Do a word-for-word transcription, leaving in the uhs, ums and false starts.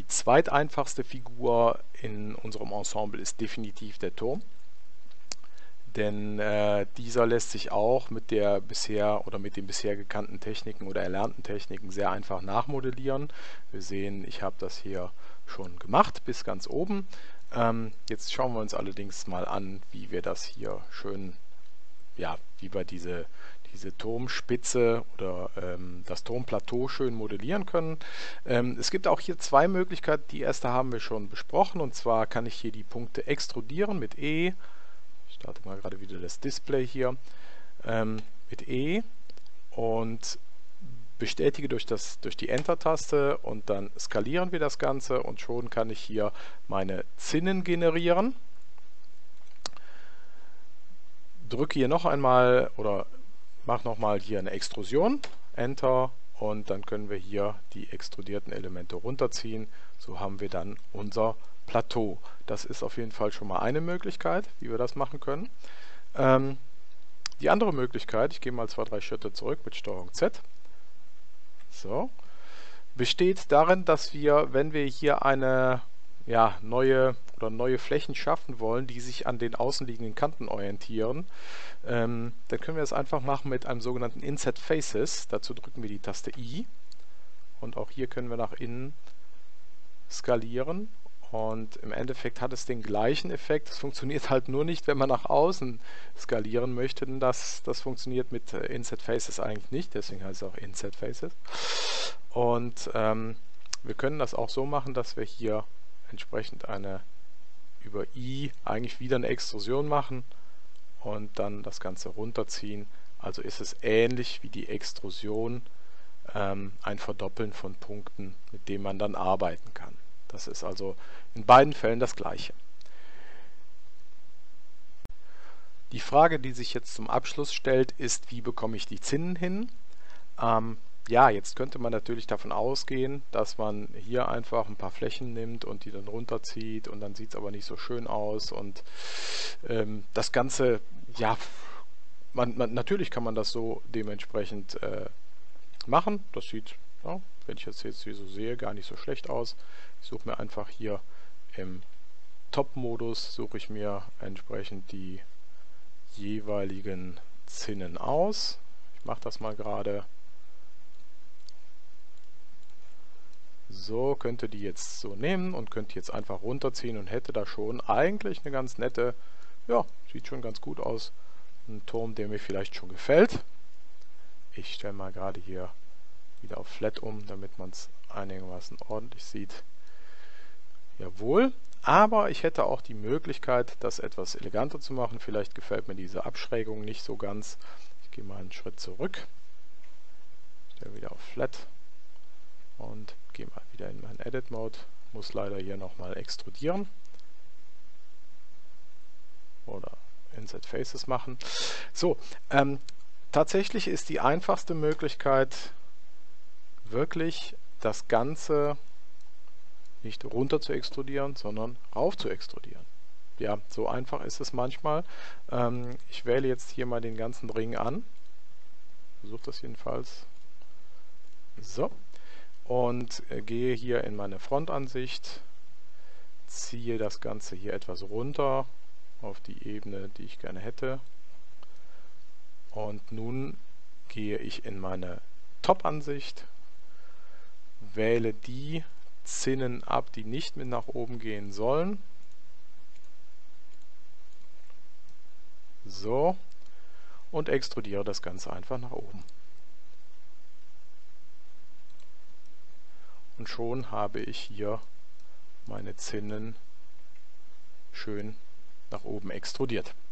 zweiteinfachste Figur in unserem Ensemble ist definitiv der Turm. Denn äh, dieser lässt sich auch mit der bisher oder mit den bisher gekannten Techniken oder erlernten Techniken sehr einfach nachmodellieren. Wir sehen, ich habe das hier schon gemacht bis ganz oben. Ähm, jetzt schauen wir uns allerdings mal an, wie wir das hier schön, ja, wie wir diese, diese Turmspitze oder ähm, das Turmplateau schön modellieren können. Ähm, es gibt auch hier zwei Möglichkeiten. Die erste haben wir schon besprochen, und zwar kann ich hier die Punkte extrudieren mit E. Ich starte mal gerade wieder das Display hier ähm, mit E und bestätige durch, das, durch die Enter-Taste, und dann skalieren wir das Ganze und schon kann ich hier meine Zinnen generieren. Drücke hier noch einmal oder mache nochmal hier eine Extrusion, Enter, und dann können wir hier die extrudierten Elemente runterziehen. So haben wir dann unser Plateau. Das ist auf jeden Fall schon mal eine Möglichkeit, wie wir das machen können. Ähm, die andere Möglichkeit, ich gehe mal zwei, drei Schritte zurück mit Steuerung Z, so, besteht darin, dass wir, wenn wir hier eine ja, neue oder neue Flächen schaffen wollen, die sich an den außenliegenden Kanten orientieren, ähm, dann können wir das einfach machen mit einem sogenannten Inset Faces. Dazu drücken wir die Taste I, und auch hier können wir nach innen skalieren. Und im Endeffekt hat es den gleichen Effekt. Es funktioniert halt nur nicht, wenn man nach außen skalieren möchte. Denn das, das funktioniert mit äh, Inset Faces eigentlich nicht. Deswegen heißt es auch Inset Faces. Und ähm, wir können das auch so machen, dass wir hier entsprechend eine über I eigentlich wieder eine Extrusion machen und dann das Ganze runterziehen. Also ist es ähnlich wie die Extrusion, ähm, ein Verdoppeln von Punkten, mit dem man dann arbeiten kann. Das ist also in beiden Fällen das Gleiche. Die Frage, die sich jetzt zum Abschluss stellt, ist, wie bekomme ich die Zinnen hin? Ähm, ja, jetzt könnte man natürlich davon ausgehen, dass man hier einfach ein paar Flächen nimmt und die dann runterzieht, und dann sieht es aber nicht so schön aus, und ähm, das Ganze, ja, man, man, natürlich kann man das so dementsprechend äh, machen. Das sieht, ja, wenn ich das jetzt hier so sehe, gar nicht so schlecht aus. Ich suche mir einfach hier im Top-Modus, suche ich mir entsprechend die jeweiligen Zinnen aus. Ich mache das mal gerade. So, könnte die jetzt so nehmen und könnte jetzt einfach runterziehen und hätte da schon eigentlich eine ganz nette, ja, sieht schon ganz gut aus, ein Turm, der mir vielleicht schon gefällt. Ich stelle mal gerade hier wieder auf Flat um, damit man es einigermaßen ordentlich sieht. Jawohl, aber ich hätte auch die Möglichkeit, das etwas eleganter zu machen. Vielleicht gefällt mir diese Abschrägung nicht so ganz. Ich gehe mal einen Schritt zurück, stelle wieder auf Flat und gehe mal wieder in meinen Edit Mode. Muss leider hier nochmal extrudieren oder Inset Faces machen. So, ähm, tatsächlich ist die einfachste Möglichkeit wirklich das Ganze nicht runter zu extrudieren, sondern rauf zu extrudieren. Ja, so einfach ist es manchmal. Ähm, ich wähle jetzt hier mal den ganzen Ring an. Versuche das jedenfalls. So. Und äh, gehe hier in meine Frontansicht, ziehe das Ganze hier etwas runter auf die Ebene, die ich gerne hätte. Und nun gehe ich in meine Top-Ansicht, wähle die Zinnen ab, die nicht mit nach oben gehen sollen. So. Und extrudiere das Ganze einfach nach oben. Und schon habe ich hier meine Zinnen schön nach oben extrudiert.